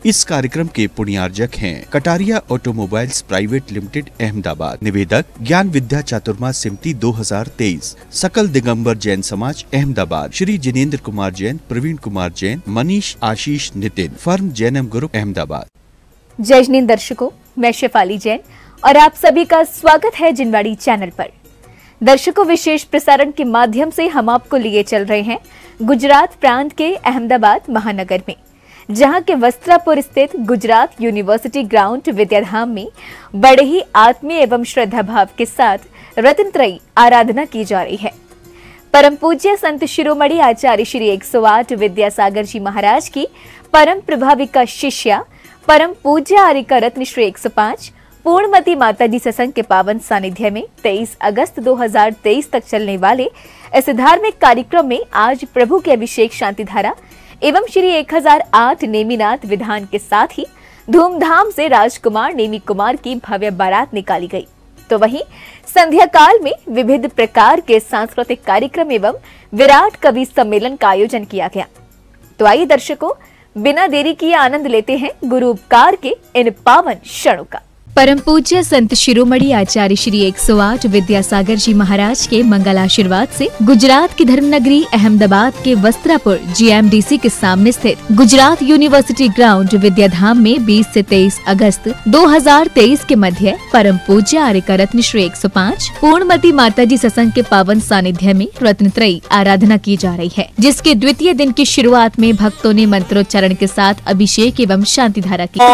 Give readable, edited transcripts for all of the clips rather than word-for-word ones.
इस कार्यक्रम के पुण्यार्जक हैं Kataria automobiles private limited Ahmedabad. निवेदक ज्ञान विद्या चातुर्मास समिति 2023, सकल दिगंबर जैन समाज अहमदाबाद। Shri Jinendra Kumar Jain, Pravin Kumar Jain, Manish Ashish Nitin, firm Jainam group Ahmedabad. जय जिनेंद्र दर्शकों, मैं शेफाली जैन और आप सभी का स्वागत है जिनवाड़ी चैनल पर। दर्शकों, विशेष प्रसारण के माध्यम से हम आपको लिए चल रहे हैं गुजरात प्रांत के अहमदाबाद महानगर में, जहां के वस्त्रापुर स्थित गुजरात यूनिवर्सिटी ग्राउंड विद्याधाम में बड़े ही आत्मीय एवं श्रद्धा भाव के साथ रत्नत्रयी आराधना की जा रही है। परम पूज्य संत शिरोमणि आचार्य श्री 108 विद्यासागर जी महाराज की परम प्रभाविका शिष्या परम पूज्य आर्यका रत्न श्री 105 पूर्णमती माताजी सत्संग के पावन सानिध्य में 23 अगस्त 2023 तक चलने वाले इस धार्मिक कार्यक्रम में आज प्रभु के अभिषेक शांतिधारा एवं श्री 1008 नेमिनाथ विधान के साथ ही धूमधाम से राजकुमार नेमी कुमार की भव्य बारात निकाली गई। तो वहीं संध्या काल में विविध प्रकार के सांस्कृतिक कार्यक्रम एवं विराट कवि सम्मेलन का आयोजन किया गया। तो आइए दर्शकों, बिना देरी किए आनंद लेते हैं गुरु उपकार के इन पावन क्षणों का। परम पूज्य संत शिरोमणि आचार्य श्री 108 विद्यासागर जी महाराज के मंगल आशीर्वाद से गुजरात की धर्मनगरी अहमदाबाद के वस्त्रापुर GMDC के सामने स्थित गुजरात यूनिवर्सिटी ग्राउंड विद्याधाम में 20 से 23 अगस्त 2023 के मध्य परम पूज्य आर्यका रत्न श्री 105 पूर्णमती माताजी सत्संग के पावन सानिध्य में रत्नत्रयी आराधना की जा रही है, जिसके द्वितीय दिन की शुरुआत में भक्तों ने मंत्रोच्चारण के साथ अभिषेक एवं शांतिधारा की।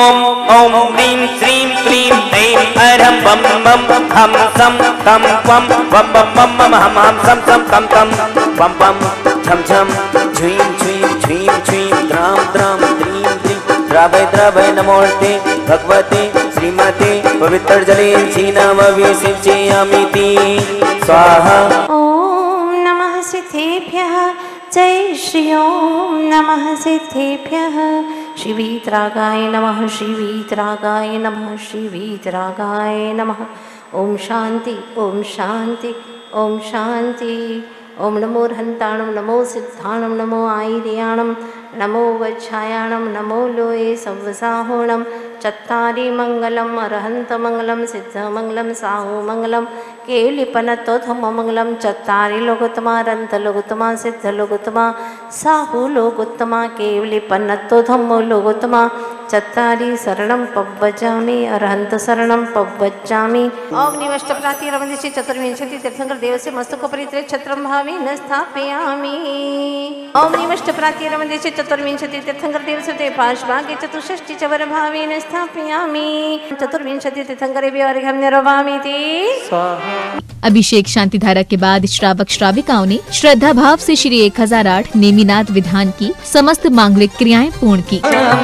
क्लीं ऐं अरं बम बम हम सम तम वम बम बम बम बम हम सम सम तम तम बम बम झम झम झुईं झुईं झुईं झुईं द्राम द्राम द्रीं द्रीं द्रावय द्रावय नमोऽर्थे भगवते श्रीमते पवित्र जले सीनामवि सिंचयामीति स्वाहा। ओम नमः सिद्धेभ्यः, जय श्री ओम नमः सिद्धेभ्यः। श्री वीतरागाय नमः, श्री वीतरागाय नमः, श्री वीतरागाय नमः। ओम शांति, ओम शांति, ओम शांति। ओम नमो हंताणम, नमो सिद्धाणम, नमो आयर्याणम, नमो वज्रायाणम, नमो लोये सव्वसाहोणम। चत्तारि मंगलम अरहंत मंगलम, सिद्ध मंगलम, साहु मंगलम, केलिपनतोधम मंगलम। चत्तारि लोकोत्तमा, अरहंत लोकोत्तमा, सिद्ध लोकोत्तमा, साहु लोकोत्तमा, केलिपनतोधम लोकोत्तमा। चत्तारि शरणं पव्वजामि, अरहंत शरणं पव्वजामि। अग्निवष्ट प्रातिरवंदिशे चतुर्विंशति तीर्थंकर देवस्य मस्तकोपरि छत्रं भावेन स्थापयामि। अग्निवष्ट प्रातिरवंदिशे चतुर्विंशति तीर्थंकर देवस्य पार्श्वभागे चतुष्षष्टि च वरभावेन स्थापयामि। चतुर्विंशति तीर्थंकरेभ्यो अर्घ्यं निर्वहामीति स्वाहा। अभिषेक शांतिधारा के बाद श्रावक श्राविकाओं ने श्रद्धा भाव से श्री 1008 नेमिनाथ विधान की समस्त मांगलिक क्रियाएं पूर्ण की।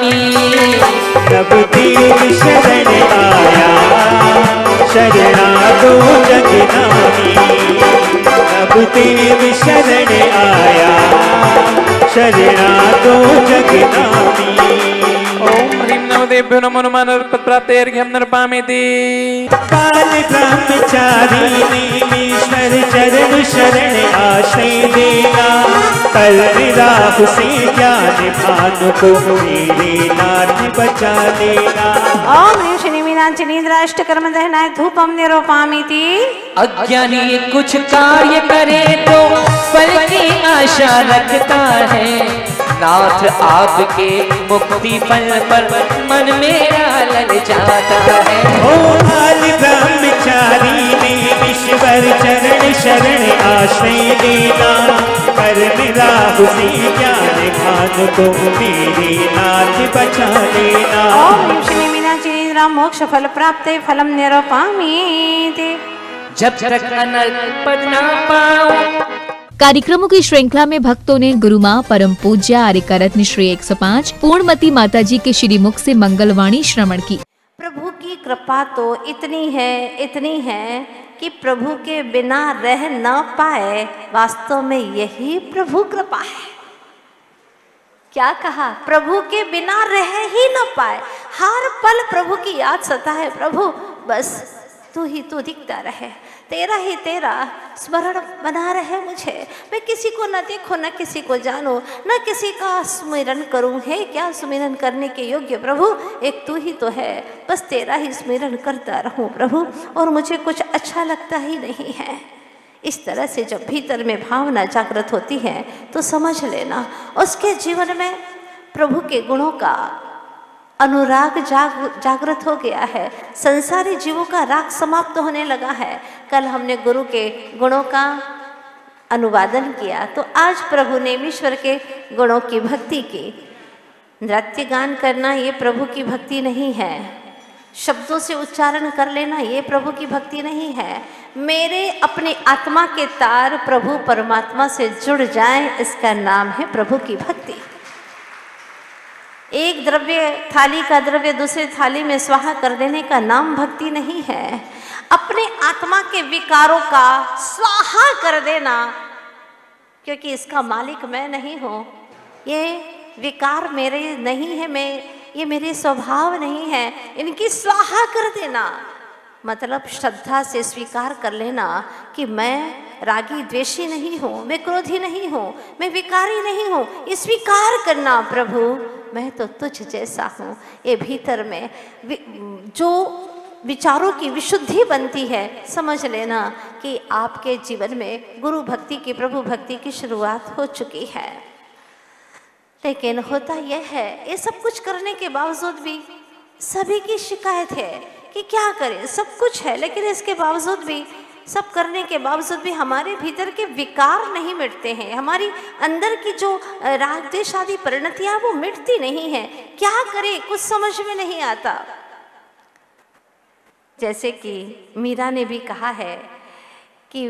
प्रभु तेरी शरण आया, शरणा दो जगनानी। प्रभु तेरी शरण आया, शरणा दो जगनानी। ओम ह्रीं नमो देभ्यो नमो नमः नरपत्प्राप्तेर्घ्यं नरपामीति। काल ब्रह्मचारी ईश्वर चरण शरण आश्रय देना। कल राहु से ज्ञान भानु को मेरे नाथ बचा लेना। ओम ह्रीं श्री मीनाक्षिनिद्राष्टकर्म दहनाय धूपम निरूपयामीति। अज्ञानी कुछ कार्य करे तो फल की आशा रखता है, नाथ आपके मुक्ति फल पर मन मेरा लल जाता है। ओ काल ब्रह्मचारी में ईश्वर चरण शरण आश्रय देना। कर्म राहु से ज्ञान भानु को मेरे नाथ बचा लेना। ओम श्री मीनाक्षिनिद्रा मोक्ष फल प्राप्ते फलम निरूपयामीति। जब तक अनर्थ पद ना पाऊं। कार्यक्रमों की श्रृंखला में भक्तों ने गुरु माँ परम पूज्य आर्यका रत्न श्री 105 पूर्णमती माताजी के श्रीमुख से मंगलवाणी श्रवण की। प्रभु की कृपा तो इतनी है कि प्रभु के बिना रह न पाए। वास्तव में यही प्रभु कृपा है। क्या कहा? प्रभु के बिना रह ही न पाए। हर पल प्रभु की याद सता है। प्रभु बस तू ही तू दिखता रहे, तेरा ही तेरा स्मरण बना रहे मुझे। मैं किसी को न देखूं, न किसी को जानूं, न किसी का स्मरण करूं। है क्या स्मरण करने के योग्य प्रभु? एक तू ही तो है, बस तेरा ही स्मरण करता रहूं प्रभु, और मुझे कुछ अच्छा लगता ही नहीं है। इस तरह से जब भीतर में भावना जागृत होती है तो समझ लेना उसके जीवन में प्रभु के गुणों का अनुराग जागृत हो गया है। संसारी जीवों का राग समाप्त होने लगा है। कल हमने गुरु के गुणों का अनुवादन किया, तो आज प्रभु ने ईश्वर के गुणों की भक्ति की। नृत्य गान करना ये प्रभु की भक्ति नहीं है, शब्दों से उच्चारण कर लेना ये प्रभु की भक्ति नहीं है। मेरे अपने आत्मा के तार प्रभु परमात्मा से जुड़ जाएं, इसका नाम है प्रभु की भक्ति। एक द्रव्य, थाली का द्रव्य दूसरे थाली में स्वाहा कर देने का नाम भक्ति नहीं है। अपने आत्मा के विकारों का स्वाहा कर देना, क्योंकि इसका मालिक मैं नहीं हूँ, ये विकार मेरे नहीं है, ये मेरे स्वभाव नहीं है, इनकी स्वाहा कर देना मतलब श्रद्धा से स्वीकार कर लेना कि मैं रागी द्वेषी नहीं हूँ, मैं क्रोधी नहीं हूँ, मैं विकारी नहीं हूँ। ये स्वीकार करना प्रभु मैं तो तुझ जैसा हूँ। ये भीतर में जो विचारों की विशुद्धि बनती है, समझ लेना कि आपके जीवन में गुरु भक्ति की, प्रभु भक्ति की शुरुआत हो चुकी है। लेकिन होता यह है, ये सब कुछ करने के बावजूद भी सभी की शिकायत है कि क्या करें, सब कुछ है लेकिन इसके बावजूद भी, सब करने के बावजूद भी हमारे भीतर के विकार नहीं मिटते हैं। हमारी अंदर की जो राग द्वेष आदि परिणतियां वो मिटती नहीं है। क्या करें, कुछ समझ में नहीं आता। जैसे कि मीरा ने भी कहा है कि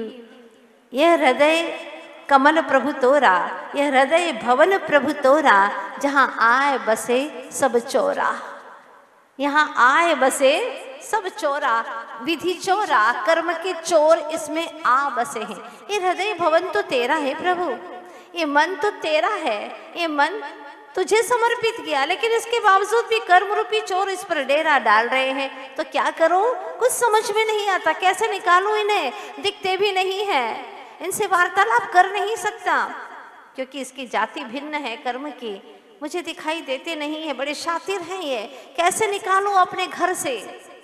यह हृदय कमल प्रभु तोरा, यह हृदय भवन प्रभु तोरा, जहाँ आए बसे सब चोरा। यहाँ आए बसे सब चोरा, विधि चोरा, कर्म के चोर इसमें आ बसे हैं। ये हृदय भवन तो तेरा है प्रभु, ये मन तो तेरा है, ये मन तुझे समर्पित किया, लेकिन इसके बावजूद भी कर्म रूपी चोर इस पर डेरा डाल रहे हैं। तो क्या करूं, कुछ समझ में नहीं आता, कैसे निकालूं इन्हें? दिखते भी नहीं है, इनसे वार्तालाप कर नहीं सकता, क्योंकि इसकी जाति भिन्न है कर्म की, मुझे दिखाई देते नहीं है, बड़े शातिर हैं ये, कैसे निकालूं अपने घर से?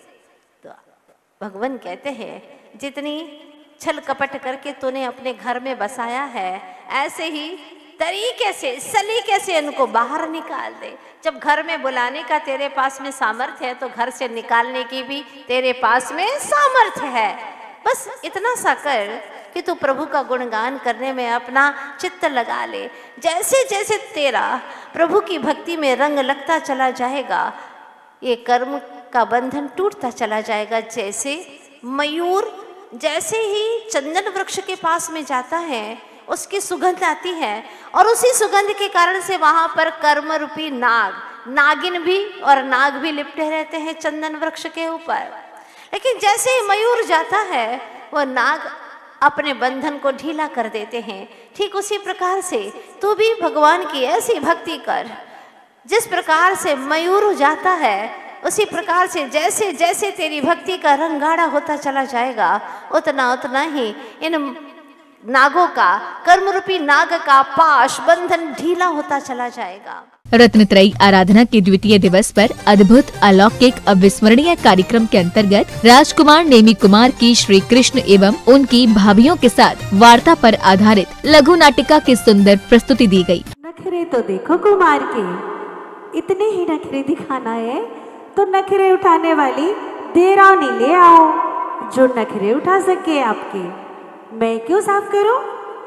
तो भगवान कहते हैं, जितनी छल कपट करके तूने अपने घर में बसाया है, ऐसे ही तरीके से, सलीके से इनको बाहर निकाल दे। जब घर में बुलाने का तेरे पास में सामर्थ्य है, तो घर से निकालने की भी तेरे पास में सामर्थ्य है। बस इतना सा कर कि तू प्रभु का गुणगान करने में अपना चित्त लगा ले। जैसे जैसे तेरा प्रभु की भक्ति में रंग लगता चला जाएगा, ये कर्म का बंधन टूटता चला जाएगा। जैसे मयूर जैसे ही चंदन वृक्ष के पास में जाता है, उसकी सुगंध आती है, और उसी सुगंध के कारण से वहां पर कर्म रूपी नाग, नागिन भी और नाग भी लिपटे रहते हैं चंदन वृक्ष के ऊपर। लेकिन जैसे ही मयूर जाता है, वो नाग अपने बंधन को ढीला कर देते हैं। ठीक उसी प्रकार से तू भी भगवान की ऐसी भक्ति कर, जिस प्रकार से मयूर जाता है, उसी प्रकार से जैसे जैसे तेरी भक्ति का रंग गाढ़ा होता चला जाएगा, उतना उतना ही इन नागों का, कर्म रूपी नाग का पाश बंधन ढीला होता चला जाएगा। रत्नत्रयी आराधना के द्वितीय दिवस पर अद्भुत, अलौकिक, अविस्मरणीय कार्यक्रम के अंतर्गत राजकुमार नेमी कुमार की श्री कृष्ण एवं उनकी भाभियों के साथ वार्ता पर आधारित लघु नाटिका की सुंदर प्रस्तुति दी गई। नखरे तो देखो कुमार के, इतने ही नखरे दिखाना है तो नखरे उठाने वाली देवरानी ले आओ, जो नखरे उठा सके आपके। मैं क्यों साफ करूं?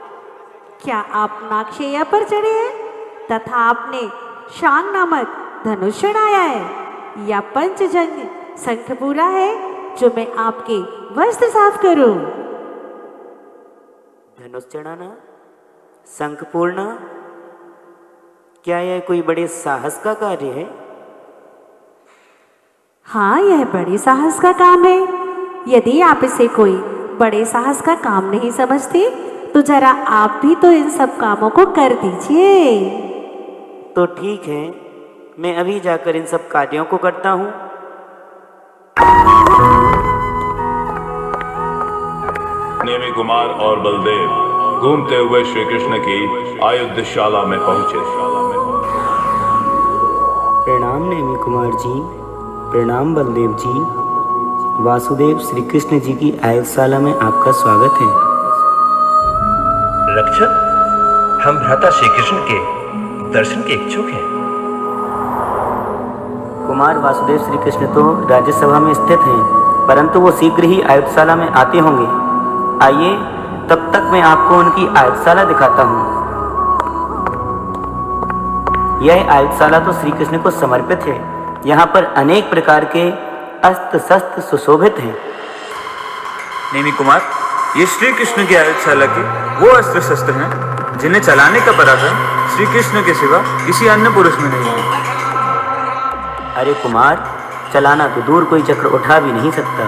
क्या आप नागशैया पर चढ़े हैं तथा आपने शांग नामक धनुष चढ़ाया है, या पंचजंग शंख पूरा है जो मैं आपके वस्त्र साफ करूं? धनुष चढ़ाना, शंख पूर्णा, क्या यह कोई बड़े साहस का कार्य है? हाँ, यह बड़े साहस का काम है। यदि आप इसे कोई बड़े साहस का काम नहीं समझते, तो जरा आप भी तो इन सब कामों को कर दीजिए। तो ठीक है, मैं अभी जाकर इन सब कार्यों को करता हूँ। नेमी कुमार और बलदेव घूमते हुए श्री कृष्ण की आयुधशाला में पहुंचे। प्रणाम नेमी कुमार जी, प्रणाम बलदेव जी। वासुदेव श्री कृष्ण जी की आयुधशाला में आपका स्वागत है। रक्षक, हम भ्राता श्री कृष्ण के दर्शन के इच्छुक हैं। कुमार वासुदेव श्री कृष्ण तो राज्यसभा में स्थित हैं, परंतु वो शीघ्र ही आयुधशाला में आते होंगे। आइए, तब तक मैं आपको उनकी आयुधशाला दिखाता हूँ। यह आयुधशाला तो श्री कृष्ण को समर्पित है। यहाँ पर अनेक प्रकार के अस्त्र शस्त्र सुशोभित हैं। नेमी कुमार, ये श्री कृष्ण की आयुधशाला के वो अस्त्र शस्त्र हैं जिन्हें चलाने का पराक्रम श्री कृष्ण के सिवा किसी अन्य पुरुष में नहीं है। अरे कुमार, चलाना तो दूर, कोई चक्र उठा भी नहीं सकता।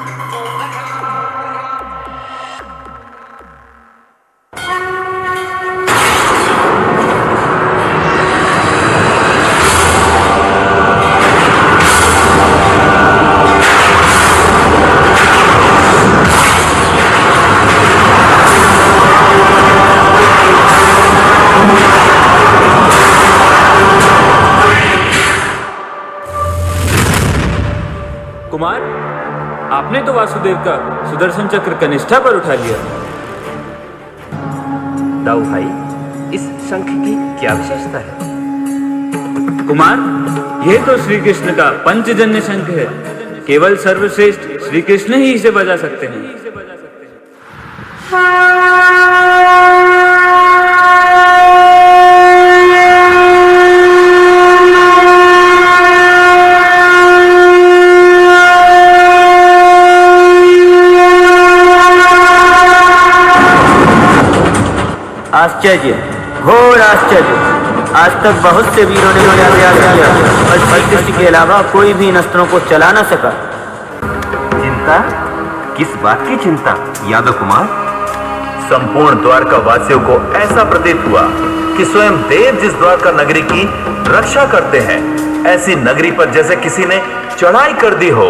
कुमार, आपने तो वासुदेव का सुदर्शन चक्र कनिष्ठा पर उठा लिया। दाऊ भाई, इस शंख की क्या विशेषता है? कुमार, यह तो श्री कृष्ण का पंचजन्य शंख है। केवल सर्वश्रेष्ठ श्री कृष्ण ही इसे बजा सकते हैं। आश्चर्य, घोर आश्चर्य। आज तक बहुत से वीरों ने प्रयास किया, पर श्री कृष्ण के अलावा कोई भी इन अस्त्रों को चला न सका। चिंता? किस बात की चिंता यादव कुमार? संपूर्ण द्वारका वासियों को ऐसा प्रतीत हुआ कि स्वयं देव जिस द्वारका नगरी की रक्षा करते हैं, ऐसी नगरी पर जैसे किसी ने चढ़ाई कर दी हो।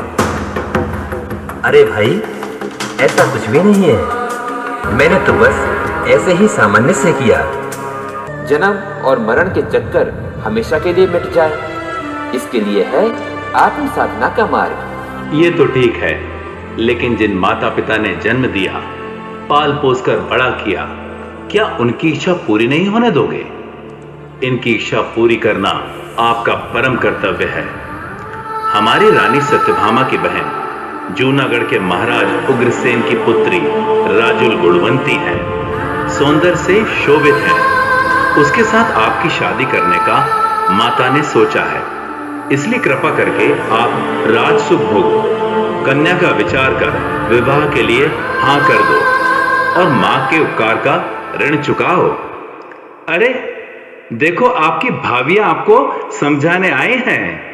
अरे भाई, ऐसा कुछ भी नहीं है। मैंने तो बस ऐसे ही सामान्य से किया। जन्म और मरण के चक्कर हमेशा के लिए मिट जाए, इसके लिए है आत्म साधना का मार्ग। ये तो ठीक है, लेकिन जिन माता पिता ने जन्म दिया, पाल पोस कर बड़ा किया, क्या उनकी इच्छा पूरी नहीं होने दोगे? इनकी इच्छा पूरी करना आपका परम कर्तव्य है। हमारी रानी सत्यभामा की बहन जूनागढ़ के महाराज उग्रसेन की पुत्री राजुल गुणवंती है, सौंदर्य से शोभित है। उसके साथ आपकी शादी करने का माता ने सोचा है, इसलिए कृपा करके आप राजसुख भोगो, कन्या का विचार कर विवाह के लिए हाँ कर दो और मां के उपकार का ऋण चुकाओ। अरे देखो, आपकी भाभियां आपको समझाने आए हैं।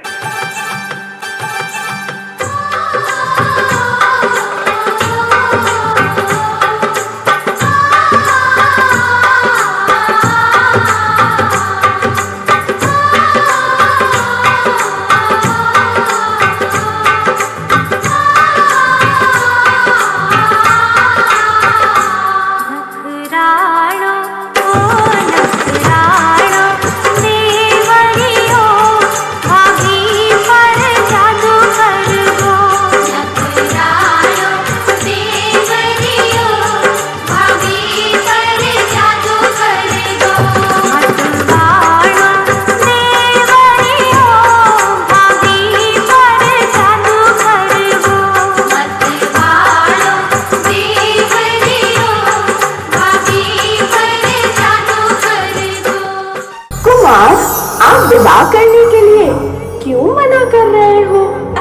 विवाह करने के लिए क्यों मना कर रहे हो?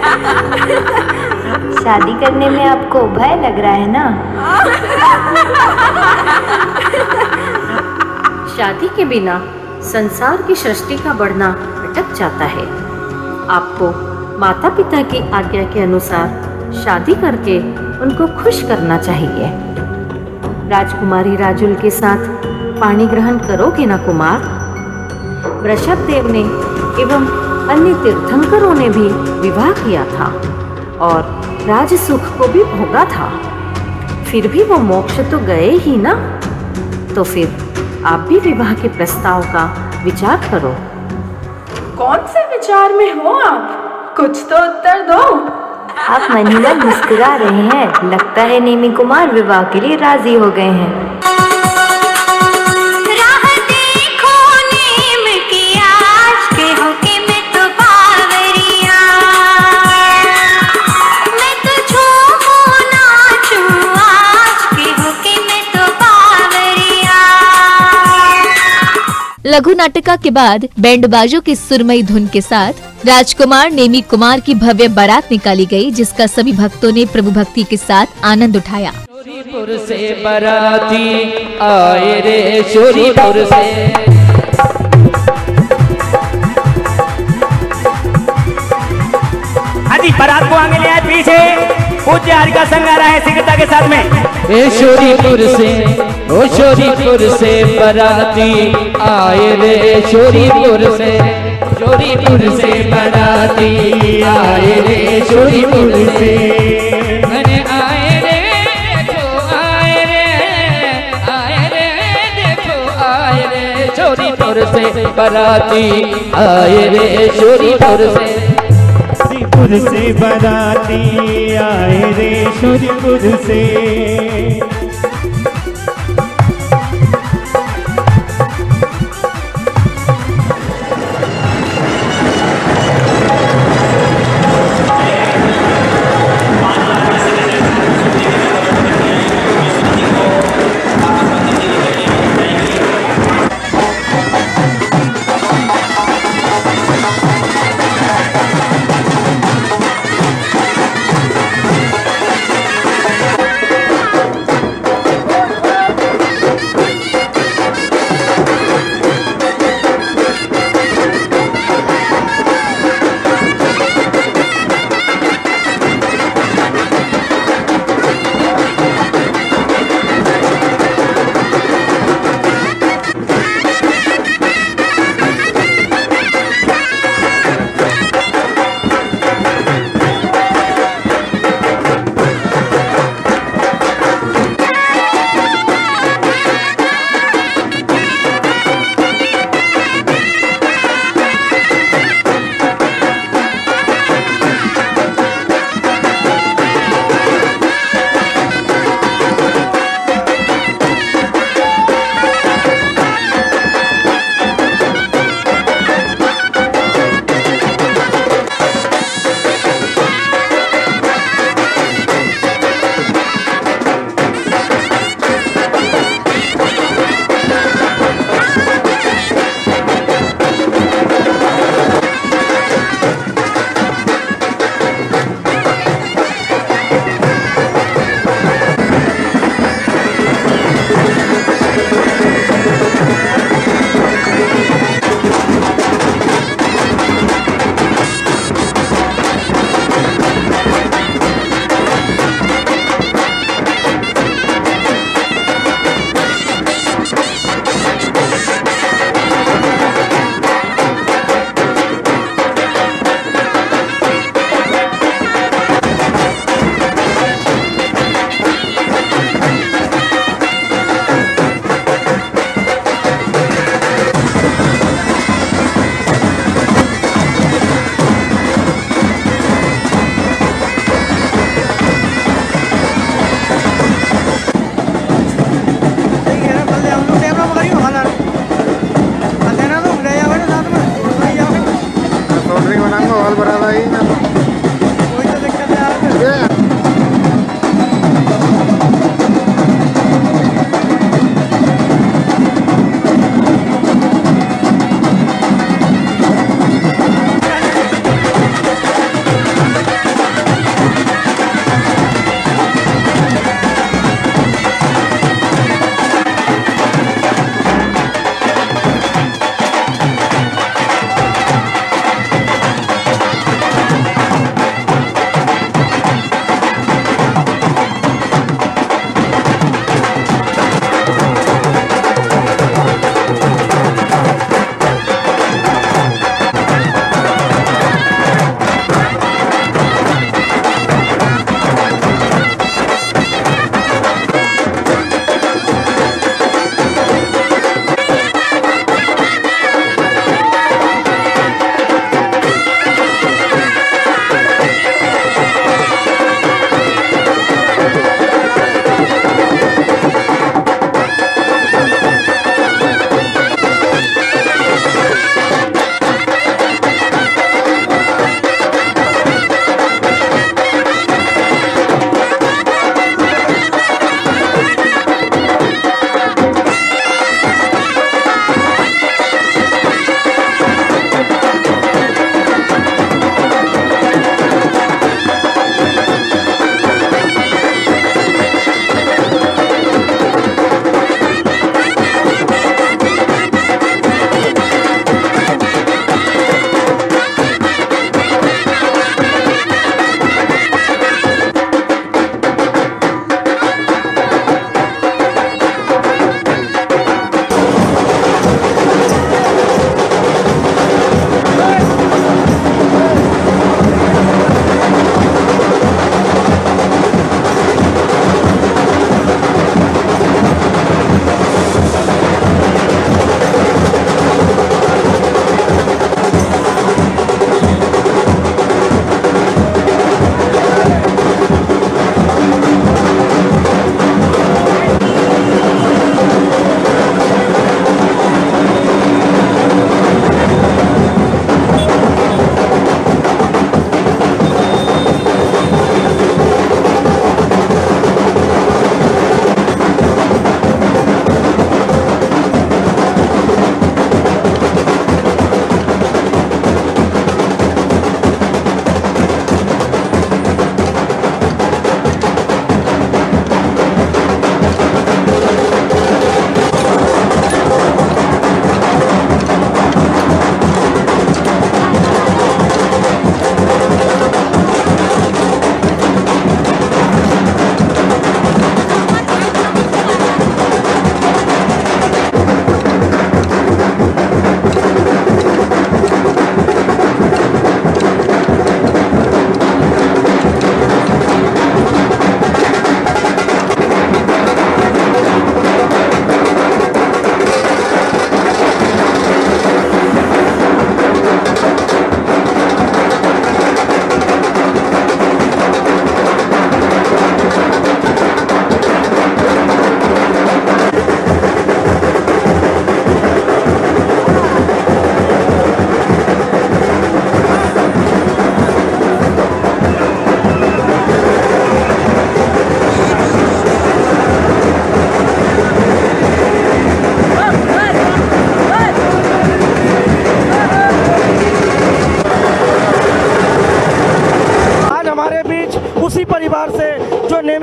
शादी करने में आपको भय लग रहा है ना? शादी के बिना संसार की सृष्टि का बढ़ना अटक जाता है। आपको माता पिता की आज्ञा के अनुसार शादी करके उनको खुश करना चाहिए। राजकुमारी राजुल के साथ पाणी ग्रहण करोगे ना कुमार? वृषभ देव ने एवं अन्य तीर्थंकरों ने भी विवाह किया था और राजसुख को भी भोगा था। फिर भी वो मोक्ष तो गए ही ना। तो फिर आप भी विवाह के प्रस्ताव का विचार करो। कौन से विचार में हो आप? कुछ तो उत्तर दो। आप मन ही मन मुस्कुरा रहे हैं। लगता है नेमी कुमार विवाह के लिए राजी हो गए हैं। लघु नाटिका के बाद बैंड बाजों की सुरमई धुन के साथ राजकुमार नेमी कुमार की भव्य बारात निकाली गई, जिसका सभी भक्तों ने प्रभु भक्ति के साथ आनंद उठाया। शोरीपुर से बाराती आए रे, शोरीपुर से। हाँ जी, बारात को आगे ले आए पीछे। पूज्य हरि का संग आ रहा है शीघ्रता के साथ में। ए शोरीपुर से, ओ शोरीपुर से बाराती आए रे, शोरीपुर से, शोरीपुर से बाराती आए रे, शोरीपुर से। अरे आए रे देखो, आए रे देखो, आए रे शोरीपुर से बाराती आए रे, शोरीपुर से। शोरीपुर से बाराती आए रे, शोरीपुर से।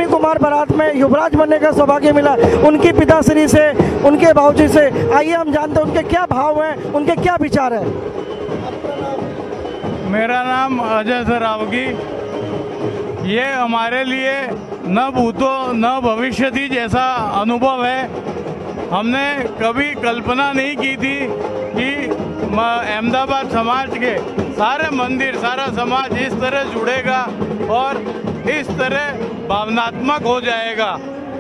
कुमार बारात में युवराज बनने का सौभाग्य मिला, उनकी पिताश्री से, उनके बाबूजी से। आइए हम जानते हैं उनके क्या भाव हैं, उनके क्या विचार हैं। मेरा नाम अजय सरावगी। ये हमारे लिए न भूतो न भविष्यति जैसा अनुभव है। हमने कभी कल्पना नहीं की थी कि अहमदाबाद समाज के सारे मंदिर, सारा समाज इस तरह जुड़ेगा और इस तरह भावनात्मक हो जाएगा।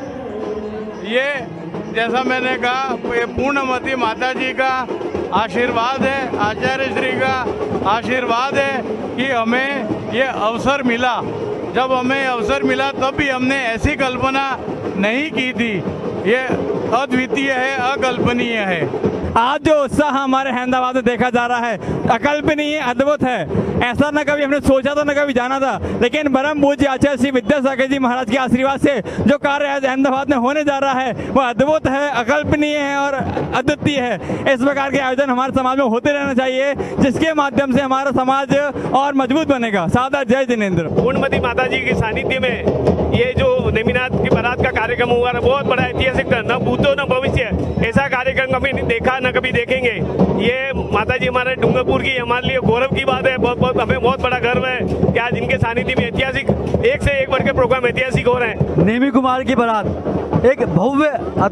ये जैसा मैंने कहा, ये पूर्णमती माता जी का आशीर्वाद है, आचार्य श्री का आशीर्वाद है कि हमें ये अवसर मिला। जब हमें अवसर मिला तब भी हमने ऐसी कल्पना नहीं की थी। ये अद्वितीय है, अकल्पनीय है। आज जो उत्साह हमारे अहमदाबाद में देखा जा रहा है अकल्पनीय, अद्भुत है। ऐसा न कभी हमने सोचा था, न कभी जाना था, लेकिन परम पूज्य आचार्य श्री विद्यासागर जी महाराज के आशीर्वाद से जो कार्य आज अहमदाबाद में होने जा रहा है वो अद्भुत है, अकल्पनीय है और अद्वितीय है। इस प्रकार के आयोजन हमारे समाज में होते रहना चाहिए, जिसके माध्यम से हमारा समाज और मजबूत बनेगा। सादर जय जिनेंद्र। पूर्णमती माता जी के सानिध्य में ये जो नेमिनाथ की बारात का कार्यक्रम हुआ ना, बहुत बड़ा ऐतिहासिक था। न भूतो न भविष्य ऐसा कार्यक्रम कभी नहीं देखा, न कभी देखेंगे। ये माता जी हमारे डूंगरपुर की हमारे लिए गौरव की बात है। हमें बहुत बड़ा गर्व है कि आज इनके सानिध्य में ऐतिहासिक एक से एक बढ़ के प्रोग्राम ऐतिहासिक हो रहे हैं। नेमी कुमार की बारात एक भव्य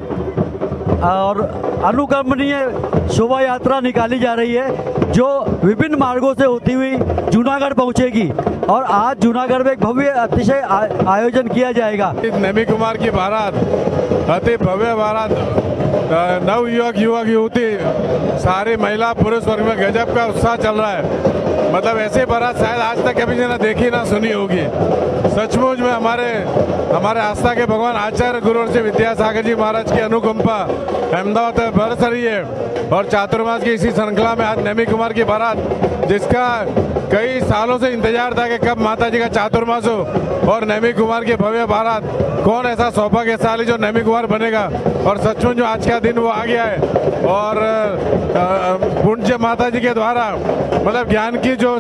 और अनुकरणीय शोभा यात्रा निकाली जा रही है, जो विभिन्न मार्गों से होती हुई जूनागढ़ पहुंचेगी और आज जूनागढ़ में एक भव्य अतिशय आयोजन किया जाएगा। नेमी कुमार की बारात अति भव्य बारात, नव युवक युवती, सारे महिला पुरुष वर्ग में गजब का उत्साह चल रहा है। मतलब ऐसे बारात शायद आज तक कभी ना देखी ना सुनी होगी। सचमुच में हमारे आस्था के भगवान आचार्य गुरु श्री विद्यासागर जी महाराज की अनुकंपा अहमदाबाद में बरस रही है। और चातुर्मास की इसी श्रृंखला में आज नेमी कुमार की बारात, जिसका कई सालों से इंतजार था कि कब माता जी का चातुर्मास हो और नेमी कुमार की भव्य बारात। कौन ऐसा सौभाग्यशाली जो नेमी कुमार बनेगा, और सचमुच जो आज का दिन वो आ गया है। और पूज्य माता जी के द्वारा मतलब ज्ञान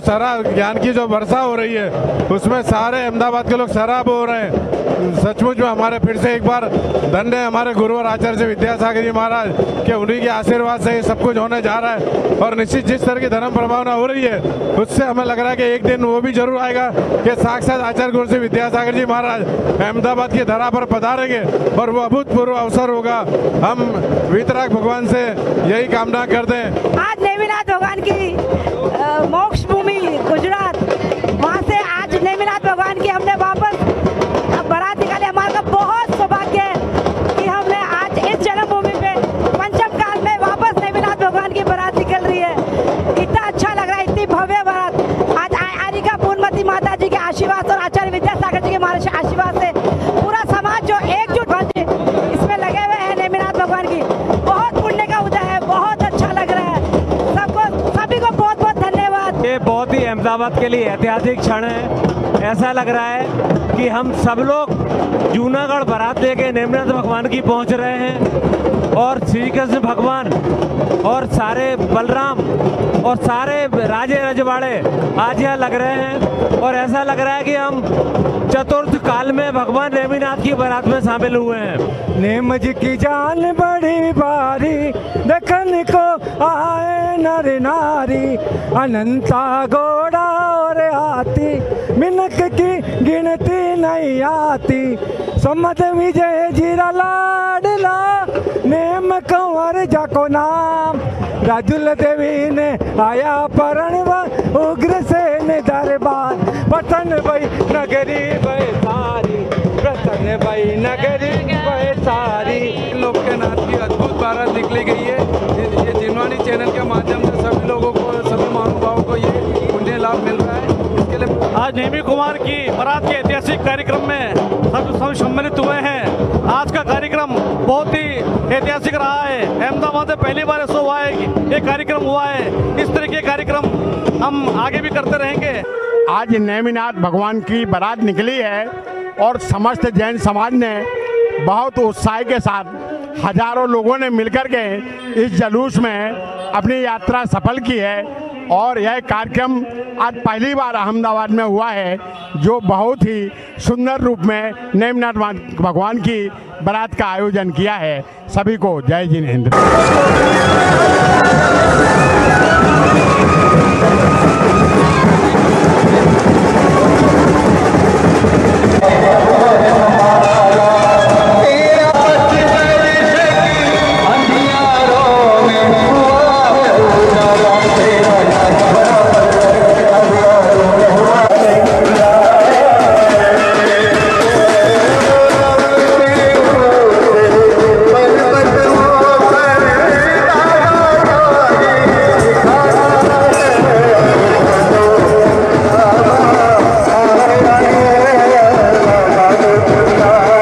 की जो वर्षा हो रही है, उसमें सारे अहमदाबाद के लोग सराब हो रहे हैं। सचमुच में हमारे फिर से एक बार धन्य है हमारे गुरु और आचार्य विद्यासागर जी महाराज के, उन्हीं के आशीर्वाद से ये सब कुछ होने जा रहा है। और निश्चित जिस तरह की धर्म प्रभावना हो रही है, उससे हमें लग रहा है कि एक दिन वो भी जरूर आएगा कि साक्षात आचार्य गुरु श्री विद्यासागर जी महाराज अहमदाबाद की धरा पर पधारेंगे और वो अभूतपूर्व अवसर होगा। हम वीतराग भगवान से यही कामना करते हैं। आज नेमिनाथ भगवान की मोक्ष भूमि गुजरात, वहाँ से आज नेमिनाथ भगवान की हमने वापस बारात निकाले। हमारा बहुत सौभाग्य है कि हमने आज इस जन्मभूमि पे पंचम काल में वापस नेमिनाथ भगवान की बारात निकल रही है। इतना अच्छा लग रहा है, इतनी भव्य बारात। आज आरिका पूर्णमती माता जी के आशीर्वाद और आचार्य विद्यासागर जी के महाराज आशीर्वाद से पूरा समाज जो एकजुट इसमें लगे हुए हैं नेमिनाथ भगवान की, बहुत पुण्य का उदय है। बहुत अच्छा लग रहा है। सभी को बहुत बहुत धन्यवाद। ये बहुत ही अहमदाबाद के लिए ऐतिहासिक क्षण है। ऐसा लग रहा है कि हम सब लोग जूनागढ़ बारात लेके नेमिनाथ भगवान की पहुंच रहे हैं और श्री कृष्ण भगवान और सारे बलराम और सारे राजे रजवाड़े आज यहाँ लग रहे हैं। और ऐसा लग रहा है कि हम चतुर्थ काल में भगवान नेमिनाथ की बारात में शामिल हुए हैं। नेम जी की जान बड़ी भारी, देखने को आए नर नारी, अनंता घोड़ा और हाथी, मिनक की गिनती नहीं आती। सम्मत विजय जीरा लाडला, नेम कंवर जाको नाम, राजुल देवी ने आया परणवा, उग्र सेन दरबार, पतन भाई नगरी भाई सारी, पतन भाई नगरी भाई सारी। लोक के नाथ की अद्भुत बारात निकली गई है। ये जिनवाणी चैनल के माध्यम से सभी लोगों को, सभी महानुभावों को ये पुण्य लाभ मिल रहा है। इसके लिए आज नेमी कुमार की बारात के ऐतिहासिक कार्यक्रम में सब सम्मिलित हुए हैं। आज का कार्यक्रम बहुत ही ऐतिहासिक रहा है। अहमदाबाद में पहली बार ऐसा हुआ है कि ये कार्यक्रम हुआ है। इस तरह के कार्यक्रम हम आगे भी करते रहेंगे। आज नेमिनाथ भगवान की बारात निकली है और समस्त जैन समाज ने बहुत उत्साह के साथ हजारों लोगों ने मिलकर के इस जुलूस में अपनी यात्रा सफल की है। और यह कार्यक्रम आज पहली बार अहमदाबाद में हुआ है, जो बहुत ही सुंदर रूप में नेमिनाथ भगवान की बारात का आयोजन किया है। सभी को जय जिन हिंद। Allah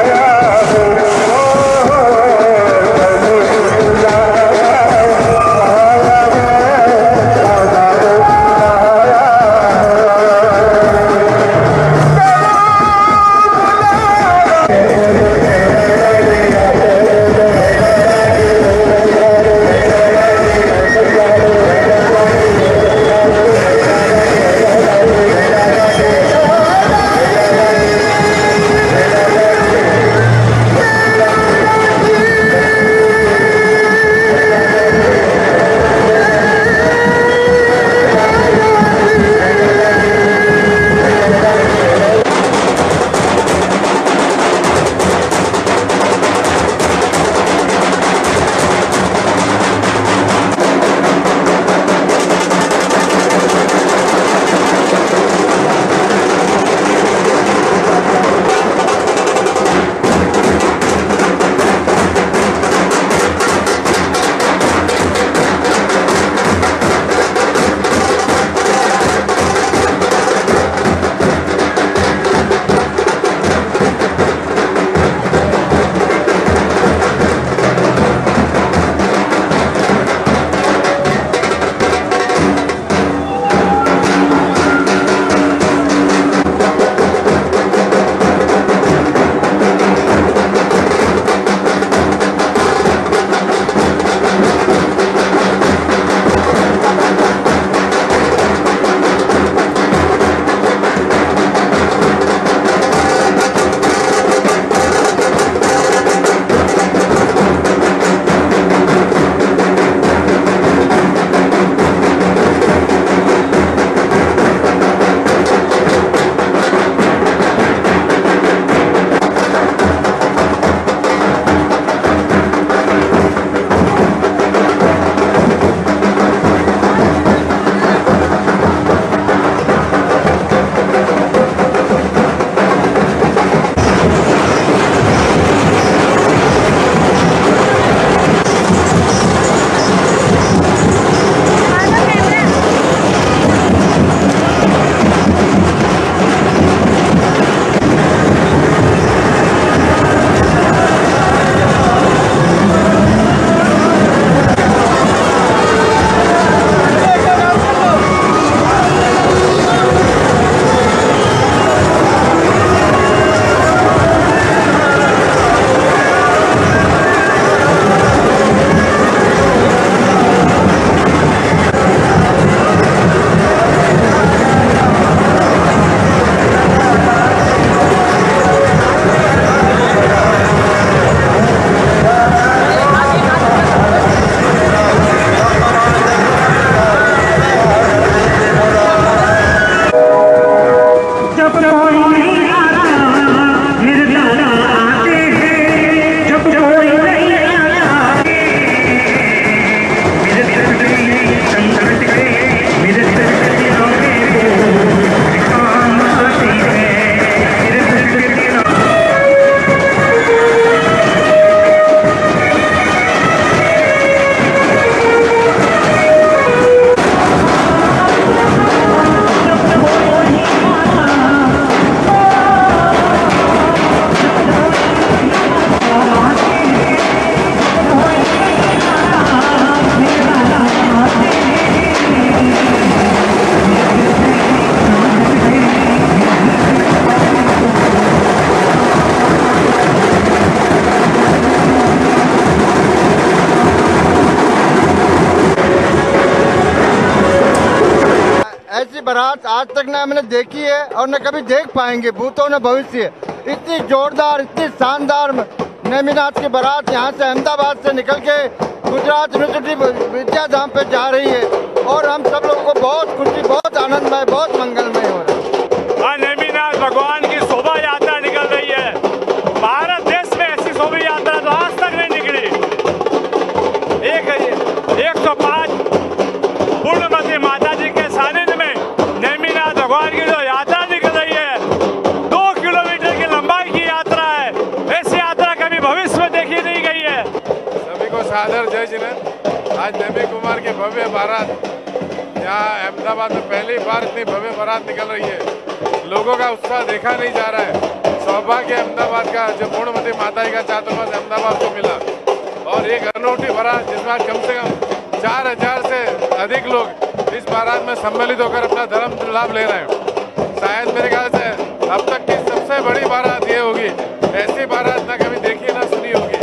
ऐसी बारात आज तक ना हमने देखी है और न कभी देख पाएंगे भूतों न भविष्य। इतनी जोरदार, इतनी शानदार नेमिनाथ की बारात यहाँ से अहमदाबाद से निकल के गुजरात यूनिवर्सिटी विद्याधाम पे जा रही है और हम सब लोगों को बहुत खुशी, बहुत आनंदमय, बहुत मंगलमय हो रहा है। नेमिनाथ भगवान की शोभा यात्रा निकल रही है। भारत देश में ऐसी शोभा यात्रा तो आज तक नहीं निकली। 105 पूर्णमती माता जी के सानिध्य में नेमिनाथ भगवान की जो यात्रा निकल रही है, 2 किलोमीटर की लंबाई की यात्रा है। ऐसी यात्रा कभी भविष्य में देखी नहीं गई है। सभी को सादर जय जिनेंद्र। आज नेमी कुमार की भव्य बारात यहाँ अहमदाबाद में पहली बार इतनी भव्य बारात निकल रही है। लोगों का उत्साह देखा नहीं जा रहा है। सौभाग्य अहमदाबाद का, जो पूर्णमती माता जी का चातुर्मास अहमदाबाद को मिला और एक अनूठी बारात जिसमें कम से कम 4000 से अधिक लोग इस बारात में सम्मिलित होकर अपना धर्म लाभ ले रहे हैं। शायद मेरे ख्याल से अब तक की सबसे बड़ी बारात ये होगी। ऐसी बारात ना कभी देखी ना सुनी होगी।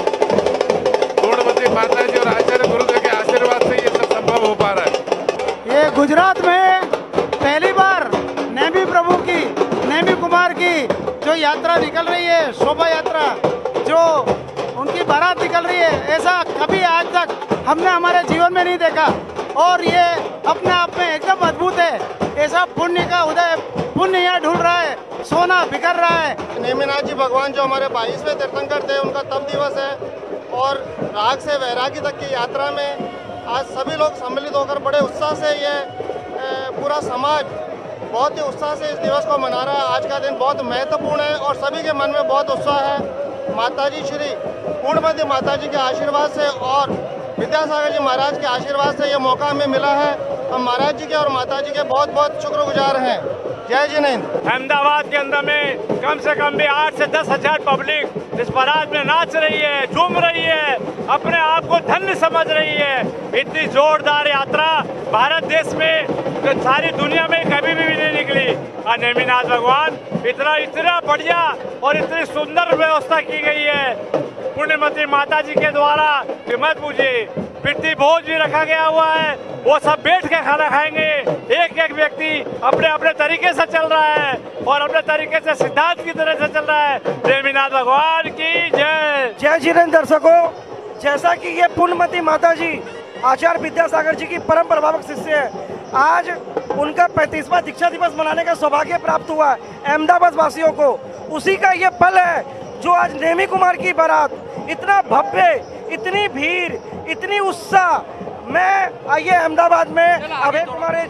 पूर्णमती माता जी और आचार्य गुरुदेव के आशीर्वाद से ये सब संभव हो पा रहा है। ये गुजरात में पहली बार नेमी प्रभु की, नेमी कुमार की जो यात्रा निकल रही है, शोभा यात्रा, जो उनकी बारात निकल रही है, ऐसा कभी आज तक हमने हमारे जीवन में नहीं देखा और ये अपने आप में एकदम अद्भुत है। ऐसा पुण्य का उदय, पुण्य यहाँ ढूंढ रहा है, सोना बिखर रहा है। नेमिनाथ जी भगवान जो हमारे 22वें तीर्थंकर थे, उनका तप दिवस है और राग से वैरागी तक की यात्रा में आज सभी लोग सम्मिलित होकर बड़े उत्साह से ये पूरा समाज बहुत ही उत्साह से इस दिवस को मना रहा है। आज का दिन बहुत महत्वपूर्ण है और सभी के मन में बहुत उत्साह है। माताजी श्री पूर्णमती माता जी के आशीर्वाद से और विद्यासागर जी महाराज के आशीर्वाद से ये मौका हमें मिला है। हम महाराज जी के और माता जी के बहुत बहुत शुक्रगुजार हैं। जय जिनेंद्र। अहमदाबाद के अंदर में कम से कम भी 8 से 10 हजार पब्लिक इस बारात में नाच रही है, झूम रही है, अपने आप को धन्य समझ रही है। इतनी जोरदार यात्रा भारत देश में तो सारी दुनिया में कभी भी नहीं निकली। और नेमिनाथ भगवान इतना बढ़िया और इतनी सुंदर व्यवस्था की गई है पुण्यमती माता जी के द्वारा। मत पूछिए, पितृ भोज भी रखा गया हुआ है, वो सब बैठ के खाना खाएंगे। एक एक व्यक्ति अपने अपने तरीके से चल रहा है और अपने तरीके से सिद्धांत की तरह से चल रहा है। नेमिनाथ भगवान की जय। जय जिनेंद्र। दर्शकों, जैसा कि ये पूर्णमती माता जी आचार्य विद्यासागर जी की परम प्रभावक शिष्य है, आज उनका 35वां दीक्षा दिवस मनाने का सौभाग्य प्राप्त हुआ है अहमदाबाद वासियों को। उसी का ये फल है जो आज नेमी कुमार की बारात, इतना भव्य, इतनी भीड़, इतनी उत्साह। मैं आइए अहमदाबाद में अभय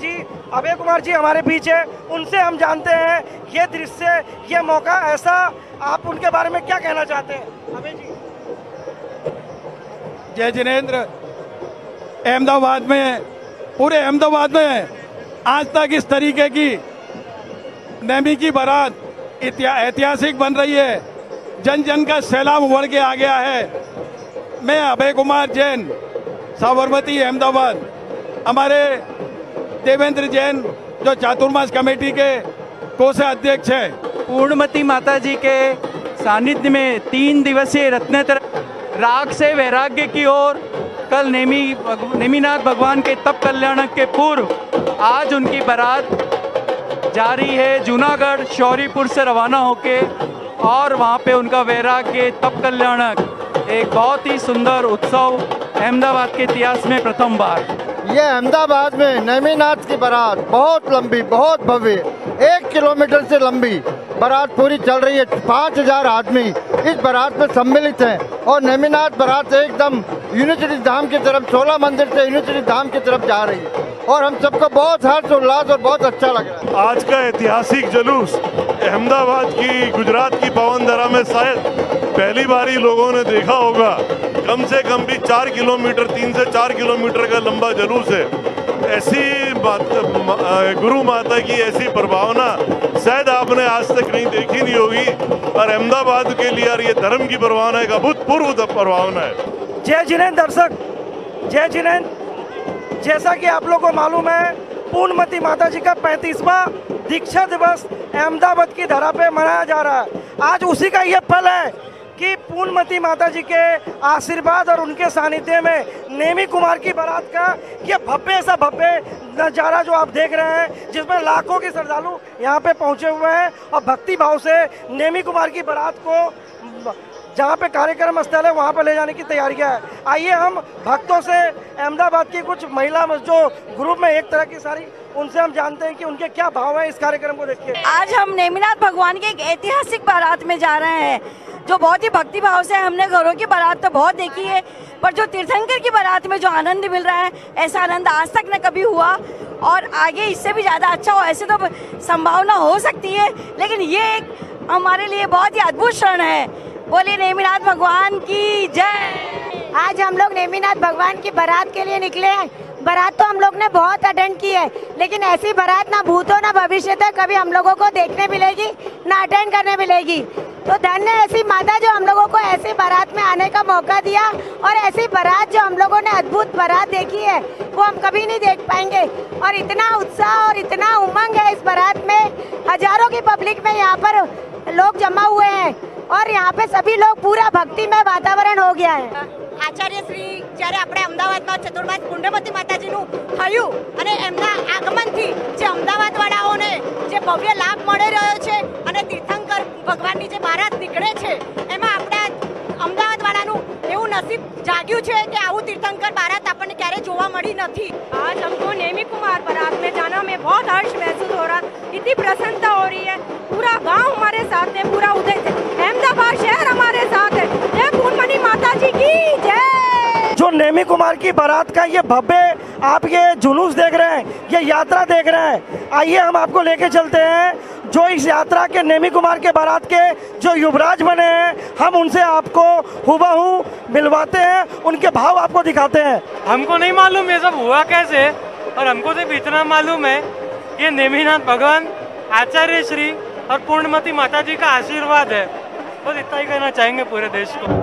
कुमार जी हमारे बीच है, उनसे हम जानते हैं ये दृश्य, ये मौका ऐसा, आप उनके बारे में क्या कहना चाहते हैं? अभय जी। जय जिनेंद्र। अहमदाबाद में, पूरे अहमदाबाद में आज तक इस तरीके की नेमी की बारात ऐतिहासिक बन रही है। जन जन का सैलाब उमड़ के आ गया है। मैं अभय कुमार जैन, साबरमती अहमदाबाद। हमारे देवेंद्र जैन जो चातुर्मास कमेटी के कोषाध्यक्ष है। पूर्णमती माता जी के सानिध्य में 3 दिवसीय रत्नेतर राग से वैराग्य की ओर कल नेमिनाथ भगवान के तप कल्याणक के पूर्व आज उनकी बारात जा रही है जूनागढ़ शौरीपुर से रवाना होके, और वहाँ पे उनका वैराग्य तप कल्याणक एक बहुत ही सुंदर उत्सव अहमदाबाद के इतिहास में प्रथम बार। ये अहमदाबाद में नेमिनाथ की बारात बहुत लंबी, बहुत भव्य, 1 किलोमीटर से लंबी बारात पूरी चल रही है। 5000 आदमी इस बारात में सम्मिलित हैं और नेमिनाथ बारात एकदम यूनिवर्सिटी धाम की तरफ, 16 मंदिर से यूनिवर्सिटी धाम की तरफ जा रही है और हम सबको बहुत हर्ष उल्लास और बहुत अच्छा लग रहा है। आज का ऐतिहासिक जुलूस अहमदाबाद की, गुजरात की पावन धरा में शायद पहली बार ही लोगों ने देखा होगा। कम से कम भी 4 किलोमीटर, 3 से 4 किलोमीटर का लंबा जुलूस है। ऐसी बात, गुरु माता की ऐसी प्रभावना शायद आपने आज तक नहीं देखी नहीं होगी और अहमदाबाद के लिए ये धर्म की प्रभावना एक अभूतपूर्व प्रभावना है। जय जिनेंद्र। दर्शक, जय जिनेंद्र। जैसा कि आप लोगों को मालूम है, पूर्णमती माता जी का 35वां दीक्षा दिवस अहमदाबाद की धरा पे मनाया जा रहा है। आज उसी का ये फल है कि पूर्णमती माता जी के आशीर्वाद और उनके सानिध्य में नेमी कुमार की बारात का ये भव्य सा भव्य नज़ारा जो आप देख रहे हैं, जिसमें लाखों के श्रद्धालु यहाँ पे पहुँचे हुए हैं और भक्ति भाव से नेमी कुमार की बारात को जहाँ पे कार्यक्रम स्थल है वहाँ पे ले जाने की तैयारियां है। आइए हम भक्तों से अहमदाबाद की कुछ महिला जो ग्रुप में एक तरह की सारी, उनसे हम जानते हैं कि उनके क्या भाव है इस कार्यक्रम को देख के। आज हम नेमिनाथ भगवान की एक ऐतिहासिक बारात में जा रहे हैं, जो बहुत ही भक्ति भाव से, हमने घरों की बारात तो बहुत देखी है, पर जो तीर्थंकर की बारात में जो आनंद मिल रहा है, ऐसा आनंद आज तक न कभी हुआ और आगे इससे भी ज़्यादा अच्छा हो ऐसे तो संभावना हो सकती है, लेकिन ये एक हमारे लिए बहुत ही अद्भुत क्षण है। बोलिए नेमिनाथ भगवान की जय। आज हम लोग नेमिनाथ भगवान की बारात के लिए निकले हैं। बारात तो हम लोग ने बहुत अटेंड की है, लेकिन ऐसी बारात ना भूतो ना भविष्य तक कभी हम लोगों को देखने मिलेगी ना अटेंड करने मिलेगी। तो धन्य ऐसी माता जो हम लोगों को ऐसी बारात में आने का मौका दिया, और ऐसी बारात जो हम लोगों ने अद्भुत बारात देखी है वो हम कभी नहीं देख पाएंगे। और इतना उत्साह और इतना उमंग है इस बारात में, हजारों की पब्लिक में यहाँ पर लोग जमा हुए हैं और यहाँ पे सभी लोग पूरा भक्तिमय वातावरण हो गया है। આચાર્ય શ્રી જ્યારે આપણે અમદાવાદમાં ચતુર્માસ પુંડમતી માતાજીનું થયું અને એમના આગમનથી જે અમદાવાદવાળાઓને જે ભવ્ય લાભ મળી રહ્યો છે અને તીર્થંકર ભગવાનની જે બારાત નીકળે છે એમાં આપણા અમદાવાદવાળાનું એવું નસીબ જાગ્યું છે કે આવું तीर्थंकर बारात આપણને ક્યારે જોવા મળી નથી। आज हमको नेमी कुमार बारात में जाना में बहुत हर्ष महसूस हो रहा, इतनी प्रसन्नता हो रही है। पूरा गांव हमारे साथ है, पूरा उदय अहमदाबाद शहर हमारे साथ है। जय पूर्णमती माता जी की जय। जो नेमी कुमार की बारात का ये भव्य आप ये जुलूस देख रहे हैं, ये यात्रा देख रहे हैं, आइए हम आपको लेके चलते हैं जो इस यात्रा के नेमी कुमार के बारात के जो युवराज बने हैं, हम उनसे आपको हुबहू मिलवाते हैं, उनके भाव आपको दिखाते हैं। हमको नहीं मालूम ये सब हुआ कैसे, और हमको सिर्फ इतना मालूम है कि नेमिनाथ भगवान, आचार्य श्री और पूर्णमती माता जी का आशीर्वाद है। बस इतना ही कहना चाहेंगे पूरे देश को।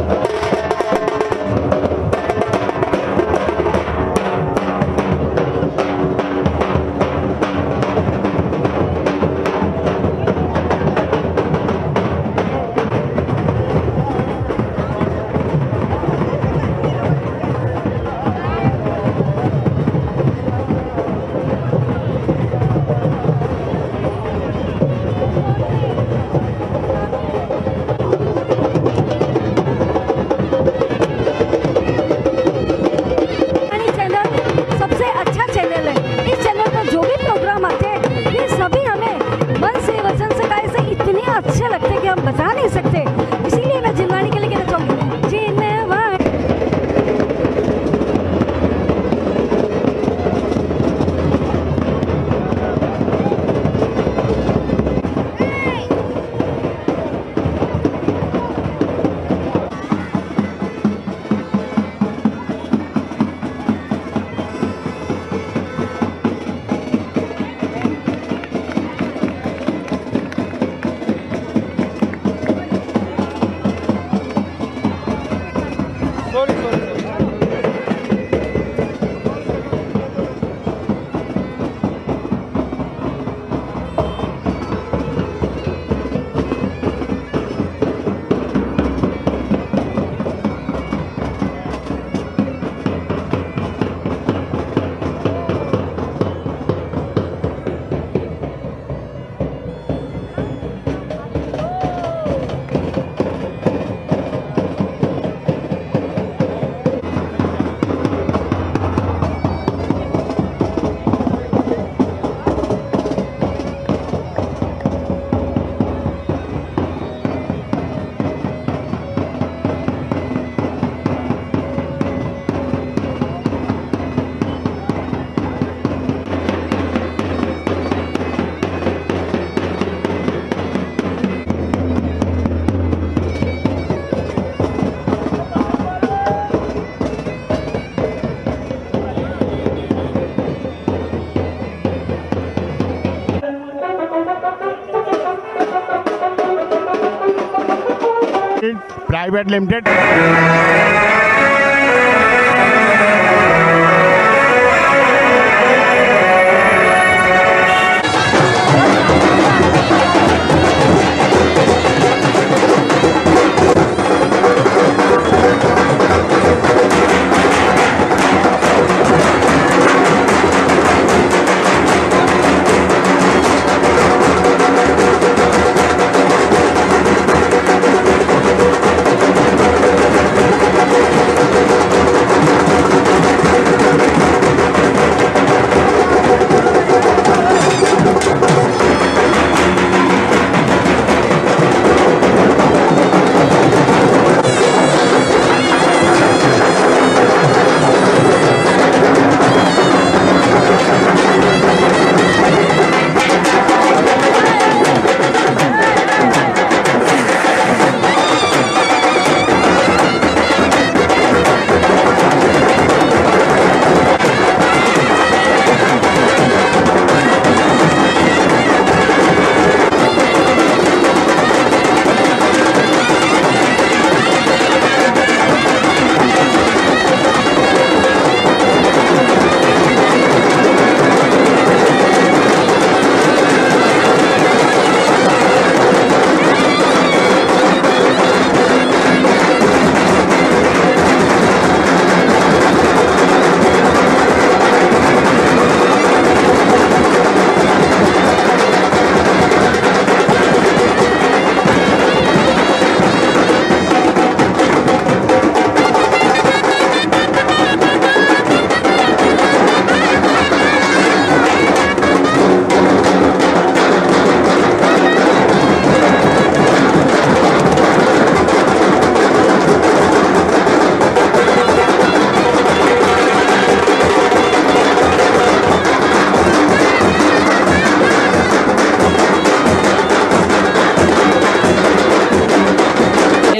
प्राइवेट लिमिटेड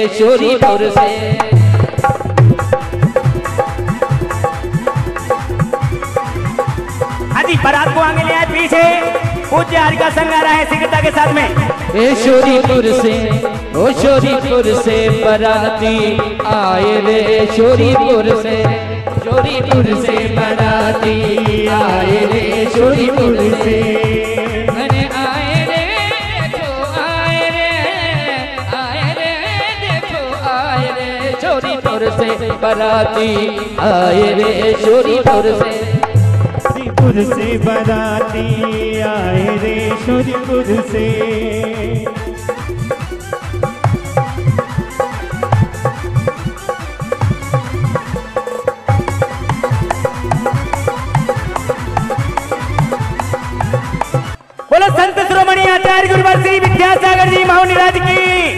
शोरीपुर से। हाँ जी, बारात को आगे ले आए, पीछे पूज्य हरिका संघ आ रहा है शीघ्रता के साथ में। शोरीपुर से, ओ शोरीपुर से बाराती आए रे, शोरीपुर से, शोरीपुर से बाराती आए रे, शोरीपुर से। अरे आए रे देखो आए रे देखो आए रे, शोरीपुर से बाराती आए रे, शोरीपुर से। शोरीपुर से बाराती आए रे, शोरीपुर से। बोलो संत शिरोमणि आचार्य गुरुवर श्री विद्यासागर जी महानिराज की।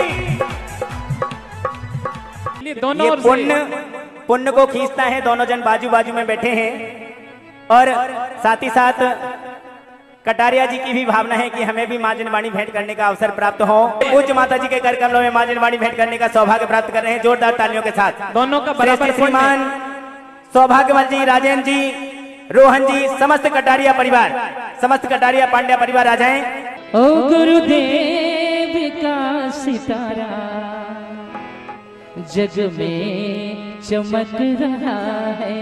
दोनों ये पुण्य को खींचता है, दोनों जन बाजू बाजू में बैठे हैं और साथ ही साथ कटारिया जी की भी भावना है कि हमें भी मां जनवाणी भेंट करने का अवसर प्राप्त हो। पूज्य माता जी के कर कमलों में मां जनवाणी भेंट करने का सौभाग्य प्राप्त कर रहे हैं, जोरदार तालियों के साथ। दोनों का बराबर श्रीमान सौभाग्यवल जी, राजेंद्र जी, रोहन जी, समस्त कटारिया परिवार, समस्त कटारिया पांड्या परिवार आ जाएं। ओ गुरुदेव का सितारा जग में चमक रहा है,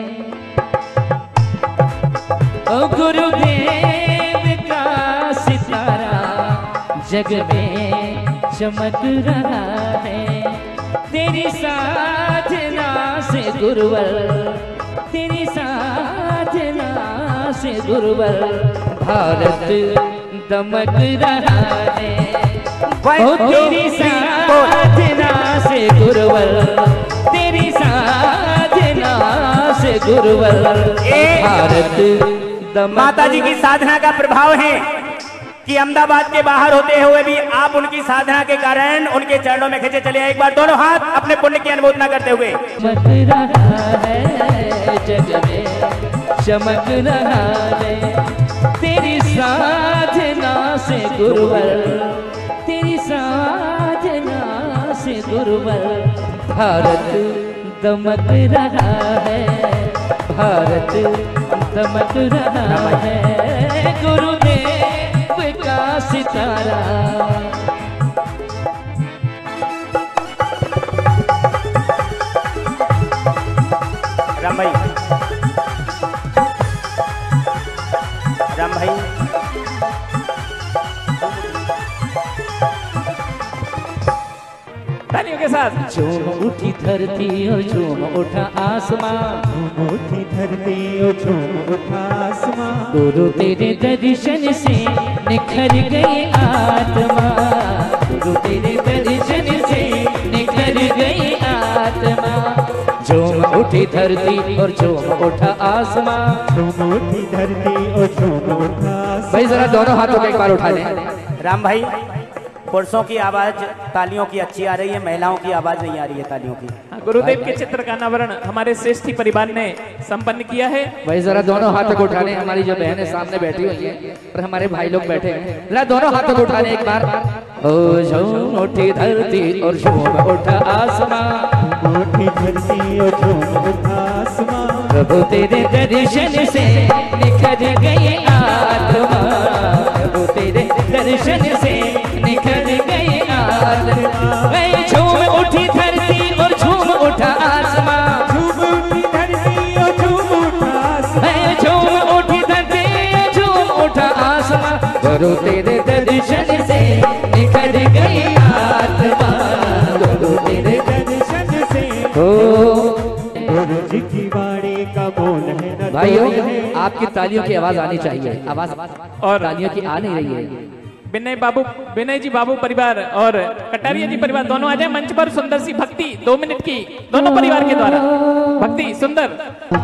ओ गुरुदेव का सितारा जग में चमक रहा है। तेरी साधना से गुरुवर, तेरी साधना से गुरुवर भारत दमक रहा है। ओ तेरी साधना से गुरुवर, तेरी साधना से गुरुवर भारत। माता जी की साधना का प्रभाव है कि अहमदाबाद के बाहर होते हुए भी आप उनकी साधना के कारण उनके चरणों में खींचे चले। एक बार दोनों हाथ अपने पुण्य की अनुमोदना करते हुए। चमक रहा है जग में, चमक रहा है तेरी साधना से गुरुवर, तेरी साधना से गुरुवर भारत दमक रहा है, भारत दमक रहा है। गुरुदेव का सितारा। राम भाई, राम भाई, तालियों के साथ। झूम उठी धरती और झूम उठा आसमां, झूम उठी धरती और झूम उठा आसमां। गुरु तेरे दर्शन से निखर गई आत्मा, गुरु तेरे दर्शन से निखर गई आत्मा। झूम उठी धरती और झूम उठा आसमां, झूम उठी धरती और झूम उठा आसमां। भाई जरा दोनों हाथों को एक बार उठा लें। राम भाई, पुरुषों की आवाज तालियों की अच्छी आ रही है, महिलाओं की आवाज नहीं आ रही है तालियों की। गुरुदेव के चित्र का अनावरण हमारे श्रेष्ठी परिवार ने संपन्न किया है। भाई जरा दोनों हाथों को उठाने, हमारी जो बहनें सामने बैठी हुई हैं और हमारे भाई लोग बैठे हैं, जरा दोनों हाथों को उठाने एक बार। ओ झूम उठी धरती और झूम उठा आसमां, उठी धरती और झूम उठा आसमां। प्रभु तेरे दर्शन से निखर गई आत्मा, प्रभु तेरे दर्शन से निखर गई आत्मा। झूम उठी धरती और झूम उठा आसमां, झूम उठी धरती और झूम उठा आसमां। झूम उठी धरती झूम उठा आसमां। गुरु तेरे दर्शन से निखर गई आत्मा, गुरु तेरे दर्शन से। गुरु जी की वाणी का बोल है। भाइयों, आपकी तालियों की आवाज आनी चाहिए, आवाज और तालियों की आ नहीं रही है। विनय जी बाबू परिवार और कटारिया जी परिवार दोनों आ जाए मंच पर। सुंदर सी भक्ति 2 मिनट की दोनों परिवार के द्वारा भक्ति सुंदर।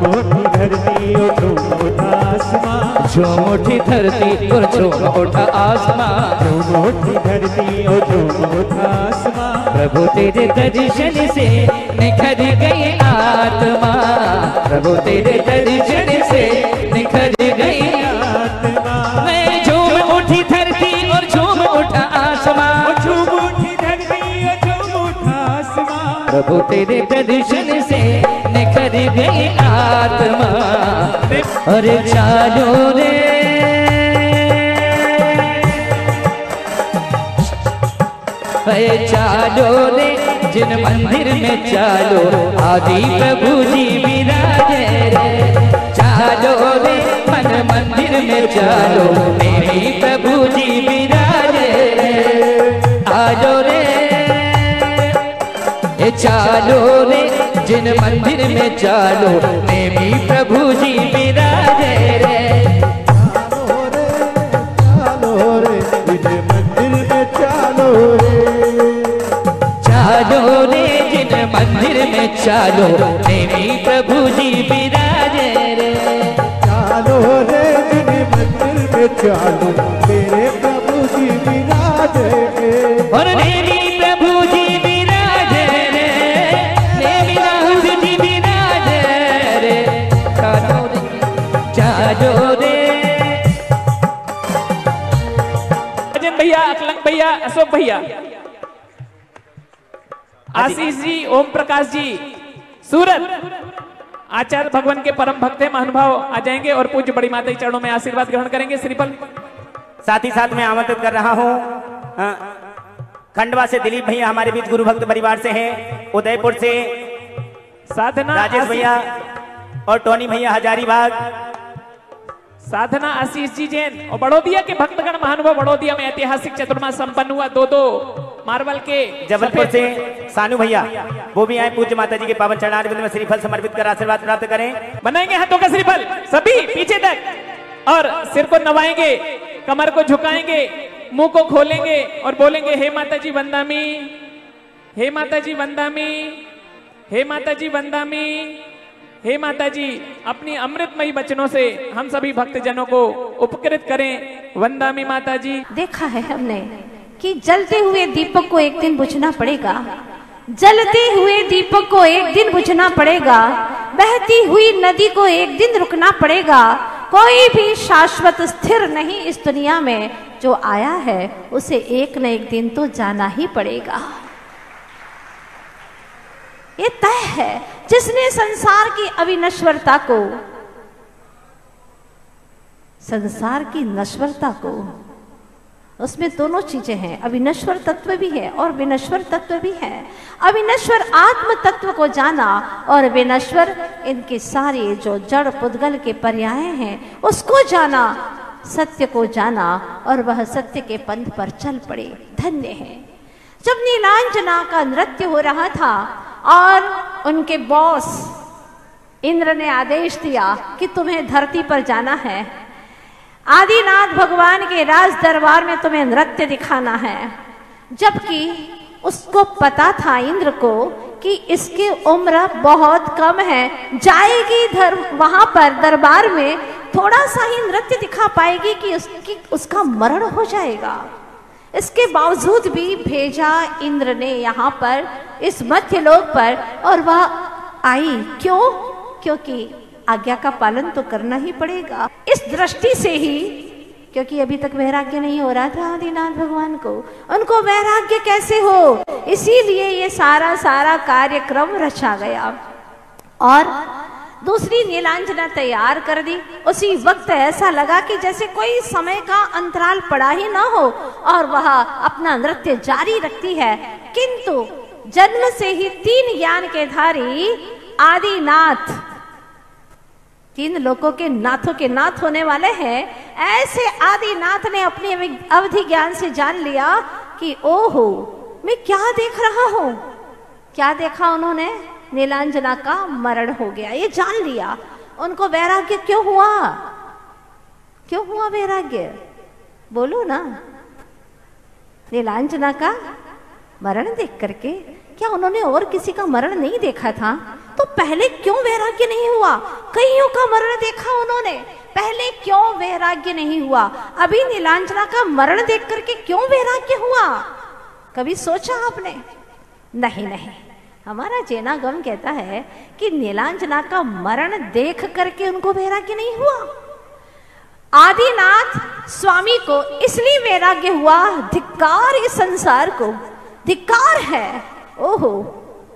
झूम उठी धरती और झूम उठा आसमां, झूम उठी धरती और झूम उठा आसमां। प्रभु तेरे दर्शन से निखर गई आत्मा, प्रभु तेरे दर्शन से निखर गई आत्मा। मैं झूम उठी धरती और झूम उठा आसमां, झूम उठी धरती और झूम उठा आसमां। वो तेरे दर्शन से निखर गई आत्मा। और चालो रे चालो रे जिन मंदिर में चालो आदि प्रभु जी विराजे रे। चालो रे मन मंदिर में चालो मेरी प्रभु जी विराजे रे। आलो रे चालो रे जिन मंदिर में चालो मेरी प्रभु जी विराजे रे। चालो रे जिन मंदिर में चालो रे। चालो रे जिन मंदिर में चालो मेरी प्रभु जी विराजे रे। चालो रे जिन मंदिर में चालो मेरे प्रभु जी विराजे रे। और मेरी प्रभु जी विराजे रे, मेरी नाथ जी विराजे रे। चालो रे चालो रे। अजय भैया, अकलंग भैया, अशोक भैया, आशीष जी, ओम प्रकाश जी, सूरत, आचार्य भगवान के परम भक्त हैं, महानुभाव आ जाएंगे और पूज्य बड़ी माता के चरणों में आशीर्वाद ग्रहण करेंगे। श्रीफल साथ ही साथ मैं आमंत्रित कर रहा हूँ खंडवा से दिलीप भैया हमारे बीच गुरु भक्त परिवार से हैं, उदयपुर से साधना राजेश भैया और टोनी भैया हजारीबाग, साधना आशीष जी जैन और बड़ौदिया के भक्तगण महानुभाव। बड़ौदिया में ऐतिहासिक चतुर्मास संपन्न हुआ। दो मार्बल के जबलपुर से सानू भैया वो भी आए पूज्य माता जी के पावन चरणारविंद में श्रीफल समर्पित कर आशीर्वाद प्राप्त करें। बनाएंगे हाथों का श्रीफल सभी पीछे तक और सिर को नवाएंगे, कमर को झुकाएंगे, मुंह को खोलेंगे और बोलेंगे हे माता जी वंदामी, हे माता जी वंदामी, हे माता जी वंदामी, हे माता जी। अपनी अमृतमयी वचनों से हम सभी भक्तजनों को उपकृत करें। वंदामी माता जी। देखा है हमने कि जलते हुए दीपक को एक दिन बुझना पड़ेगा, जलते हुए दीपक को एक दिन बुझना पड़ेगा, बहती हुई नदी को एक दिन रुकना पड़ेगा। कोई भी शाश्वत स्थिर नहीं इस दुनिया में, जो आया है उसे एक न एक दिन तो जाना ही पड़ेगा। ये तय है। जिसने संसार की अविनश्वरता को, संसार की नश्वरता को, उसमें दोनों चीजें हैं, अविनश्वर तत्व भी है और विनश्वर तत्व भी है। अविनश्वर आत्म तत्व को जाना और विनश्वर इनके सारे जो जड़ पुद्गल के पर्याय हैं उसको जाना, सत्य को जाना और वह सत्य के पंथ पर चल पड़े। धन्य है। जब नीलांजना का नृत्य हो रहा था और उनके बॉस इंद्र ने आदेश दिया कि तुम्हें धरती पर जाना है, आदिनाथ भगवान के राज दरबार में तुम्हें नृत्य दिखाना है, जबकि उसको पता था इंद्र को कि इसकी उम्र बहुत कम है, जाएगी वहां पर दरबार में थोड़ा सा ही नृत्य दिखा पाएगी कि उसका मरण हो जाएगा। इसके बावजूद भी भेजा इंद्र ने यहाँ पर इस मध्य लोक पर और वह आई। क्यों? क्योंकि आज्ञा का पालन तो करना ही पड़ेगा। इस दृष्टि से ही, क्योंकि अभी तक वैराग्य नहीं हो रहा था आदिनाथ भगवान को, उनको वैराग्य कैसे हो, इसीलिए ये सारा कार्यक्रम रचा गया और दूसरी नीलांजना तैयार कर दी। उसी वक्त ऐसा लगा कि जैसे कोई समय का अंतराल पड़ा ही ना हो और वह अपना नृत्य जारी रखती है, किंतु जन्म से ही 3 ज्ञान के धारी आदिनाथ, 3 लोकों के नाथों के नाथ होने वाले हैं, ऐसे आदिनाथ ने अपनी अवधि ज्ञान से जान लिया कि ओहो मैं क्या देख रहा हूं। क्या देखा उन्होंने? नीलांजना का मरण हो गया, ये जान लिया। उनको वैराग्य क्यों हुआ? क्यों हुआ वैराग्य? बोलो ना। नीलांजना का मरण देख करके, क्या उन्होंने और किसी का मरण नहीं देखा था? तो पहले क्यों वैराग्य नहीं हुआ? कईयों का मरण देखा उन्होंने, पहले क्यों वैराग्य नहीं हुआ? अभी नीलांजना का मरण देख करके क्यों वैराग्य हुआ? कभी सोचा आपने? नहीं नहीं, हमारा जैनागम कहता है कि नीलांजना का मरण देख करके उनको वैराग्य नहीं हुआ। आदिनाथ स्वामी को इसलिए वैराग्य हुआ, धिक्कार इस संसार को, धिक्कार है। ओहो,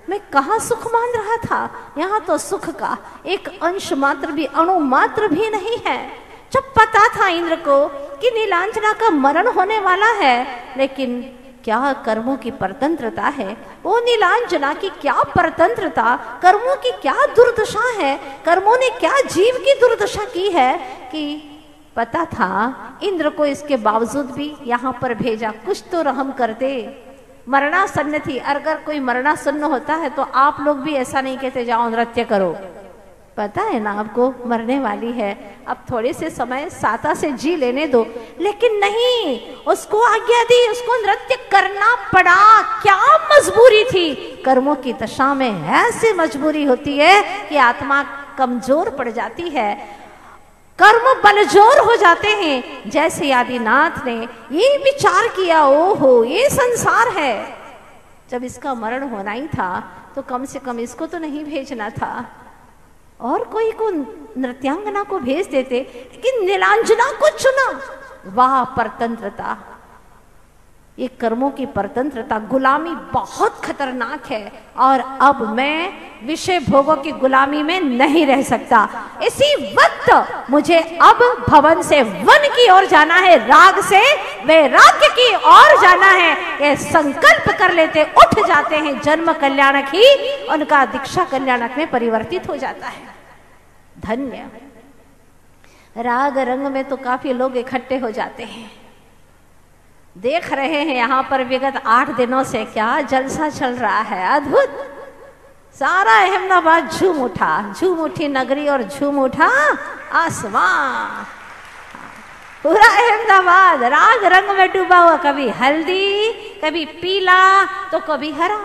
मैं कहाँ सुख मान रहा था। यहाँ तो सुख का एक अंश मात्र भी, अणु मात्र भी नहीं है। जब पता था इंद्र को कि नीलांजना का मरण होने वाला है, लेकिन क्या कर्मों की परतंत्रता है, वो नीलांजना की क्या परतंत्रता, कर्मों की क्या दुर्दशा है, कर्मों ने क्या जीव की दुर्दशा की है कि पता था इंद्र को, इसके बावजूद भी यहाँ पर भेजा। कुछ तो रहम कर दे। मरणासन्न थी, अगर कोई मरणासन्न होता है तो आप लोग भी ऐसा नहीं कहते जाओ नृत्य करो। पता है ना आपको मरने वाली है, अब थोड़े से समय साता से जी लेने दो, लेकिन नहीं, उसको आज्ञा दी, उसको नृत्य करना पड़ा। क्या मजबूरी थी। कर्मों की दशा में ऐसी मजबूरी होती है कि आत्मा कमजोर पड़ जाती है, कर्म बलजोर हो जाते हैं। जैसे आदिनाथ ने ये विचार किया, ओहो ये संसार है, जब इसका मरण होना ही था तो कम से कम इसको तो नहीं भेजना था, और कोई को नृत्यांगना को भेज देते, लेकिन नीलांजना को चुना। वाह परतंत्रता, ये कर्मों की परतंत्रता। गुलामी बहुत खतरनाक है, और अब मैं विषय भोगों की गुलामी में नहीं रह सकता। इसी वक्त मुझे अब भवन से वन की ओर जाना है, राग से वैराग्य की ओर जाना है। ये संकल्प कर लेते उठ जाते हैं, जन्म कल्याणक ही उनका दीक्षा कल्याणक में परिवर्तित हो जाता है। धन्य। राग रंग में तो काफी लोग इकट्ठे हो जाते हैं। देख रहे हैं यहाँ पर विगत 8 दिनों से क्या जलसा चल रहा है, अद्भुत। सारा अहमदाबाद झूम उठा, झूम उठी नगरी और झूम उठा आसमान। पूरा अहमदाबाद राग रंग में डूबा हुआ, कभी हल्दी, कभी पीला तो कभी हरा,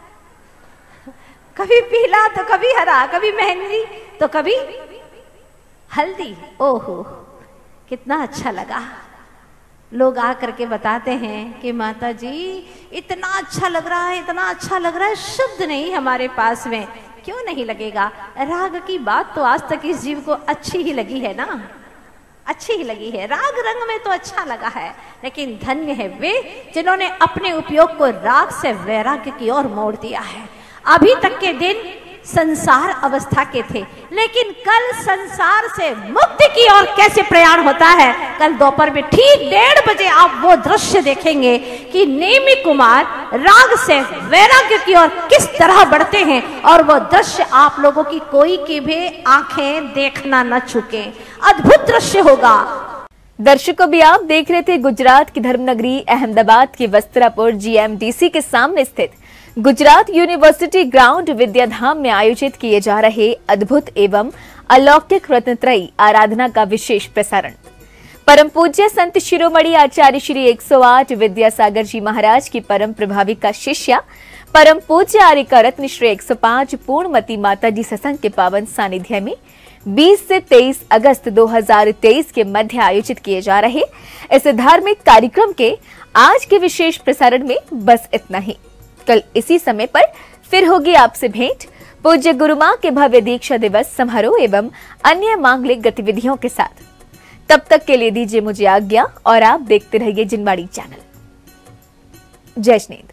कभी पीला तो कभी हरा, कभी मेहंदी तो कभी हल्दी। ओहो कितना अच्छा लगा। लोग आकर के बताते हैं कि माता जी इतना अच्छा लग रहा है, इतना अच्छा लग रहा है, शब्द नहीं हमारे पास में। क्यों नहीं लगेगा, राग की बात तो आज तक इस जीव को अच्छी ही लगी है ना, अच्छी ही लगी है। राग रंग में तो अच्छा लगा है, लेकिन धन्य है वे जिन्होंने अपने उपयोग को राग से वैराग्य की ओर मोड़ दिया है। अभी तक के दिन संसार अवस्था के थे, लेकिन कल संसार से मुक्ति की ओर कैसे प्रयाण होता है। कल दोपहर में ठीक 1:30 बजे आप वो दृश्य देखेंगे कि नेमी कुमार राग से वैराग्य की ओर किस तरह बढ़ते हैं, और वो दृश्य आप लोगों की कोई की भी आंखें देखना न चुके। अद्भुत दृश्य होगा। दर्शकों भी आप देख रहे थे गुजरात की धर्मनगरी अहमदाबाद के वस्त्रापुर GMDC के सामने स्थित गुजरात यूनिवर्सिटी ग्राउंड विद्याधाम में आयोजित किए जा रहे अद्भुत एवं अलौकिक रत्नत्रयी आराधना का विशेष प्रसारण। परम पूज्य संत शिरोमणि आचार्य श्री 108 विद्यासागर जी महाराज की परम प्रभाविका शिष्या परम पूज्य आर्यका रत्न श्री 105 पूर्णमती माता जी सत्संग के पावन सानिध्य में 20 से 23 अगस्त 2023 के मध्य आयोजित किए जा रहे इस धार्मिक कार्यक्रम के आज के विशेष प्रसारण में बस इतना ही। कल इसी समय पर फिर होगी आपसे भेंट पूज्य गुरु मां के भव्य दीक्षा दिवस समारोह एवं अन्य मांगलिक गतिविधियों के साथ। तब तक के लिए दीजिए मुझे आज्ञा और आप देखते रहिए जिनवाड़ी चैनल। जय श्रीनेंद्र।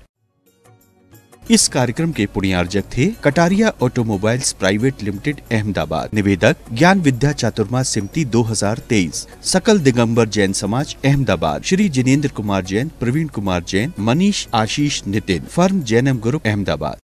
इस कार्यक्रम के पुण्यार्जक थे Kataria automobiles private limited Ahmedabad. निवेदक ज्ञान विद्या चातुर्मास सिमटी 2023। सकल दिगंबर जैन समाज अहमदाबाद। श्री जिनेंद्र कुमार जैन, प्रवीण कुमार जैन, मनीष आशीष नितिन। Firm Jainam group Ahmedabad.